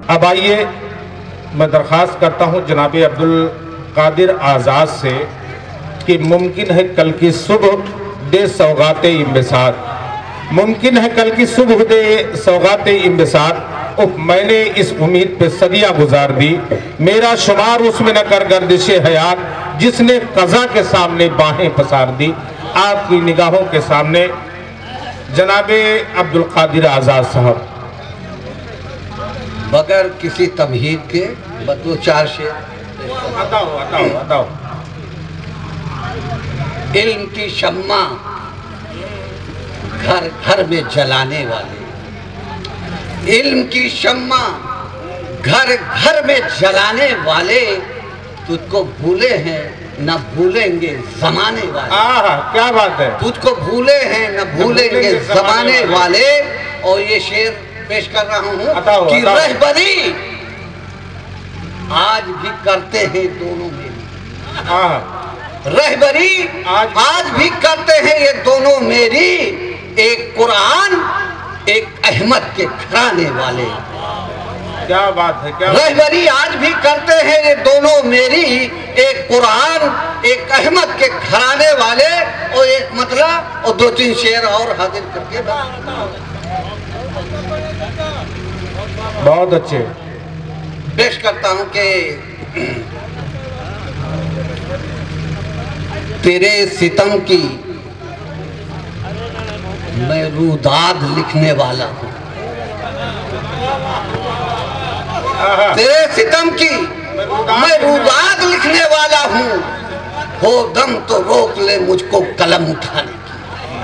अब आइए मैं दरख्वास्त करता हूं जनाब अब्दुल कादिर आज़ाद से कि मुमकिन है कल की सुबह दे सौगाते इम्बिसार, मुमकिन है कल की सुबह दे सौगाते इम्बिसार। मैंने इस उम्मीद पे सदियां गुजार दी, मेरा शुमार उसमें न कर गर्दिशे हयात, जिसने कज़ा के सामने बाहें पसार दी। आपकी निगाहों के सामने जनाबे अब्दुल कादिर आज़ाद साहब। बगैर किसी तमहीद के दो चार शेर बताओ। इल्म की शम्मा घर घर में जलाने वाले, इल्म की शम्मा घर घर में जलाने वाले, तुझको भूले हैं न भूलेंगे जमाने वाले। क्या बात है। तुझको भूले हैं न भूलेंगे जमाने वाले। और ये शेर पेश कर रहा हूँ कि रहबरी आज भी करते हैं दोनों मेरी, रहबरी आज भी करते हैं ये दोनों मेरी, एक कुरान एक अहमद के घराने वाले। क्या बात है। क्या रहबरी आज भी करते हैं ये दोनों मेरी, एक कुरान एक अहमद के घराने वाले। और एक मतलब और दो तीन शेर और हाजिर करके बहुत अच्छे पेश करता हूं कि तेरे सितम की मैं रुदाद लिखने वाला हूं, तेरे सितम की मैं रुदाद लिखने वाला हूं। हो दम तो रोक ले मुझको कलम उठाने की,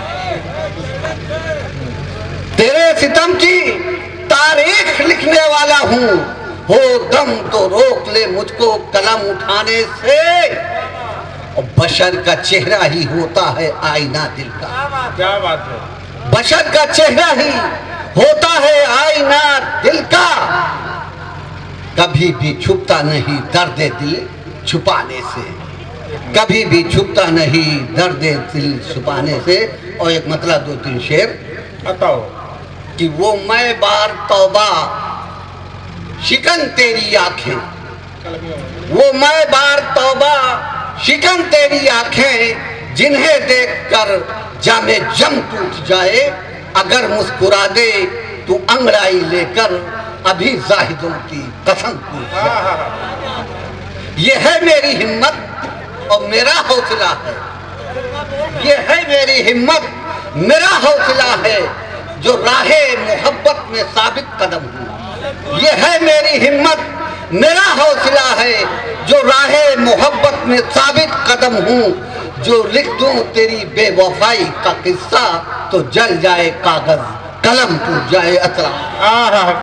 तेरे सितम की तारीख लिखने वाला हूं। हो दम तो रोक ले मुझको कलम उठाने से। और बशर का चेहरा ही होता है आईना दिल का। क्या बात है। बशर का चेहरा ही होता है आईना दिल का, कभी भी छुपता नहीं दर्द दिल छुपाने से, कभी भी छुपता नहीं दर्द दिल छुपाने से। और एक मतलब दो तीन शेर बताओ कि वो मैं बार तौबा शिकन तेरी आंखें, वो मैं बार तौबा शिकन तेरी आंखें, जिन्हें देखकर जामे जम टूट जाए। अगर मुस्कुरा दे तू अंगड़ाई लेकर, अभी जाहिदों की कसम टूट जाए। ये है मेरी हिम्मत और मेरा हौसला है, ये है मेरी हिम्मत मेरा हौसला है, जो राहे मोहब्बत में साबित कदम हूँ। ये है मेरी हिम्मत मेरा हौसला है, जो राहे मोहब्बत में साबित कदम हूँ। जो लिख दूं तेरी बेवफाई का किस्सा, तो जल जाए कागज कलम टूट जाए असरा।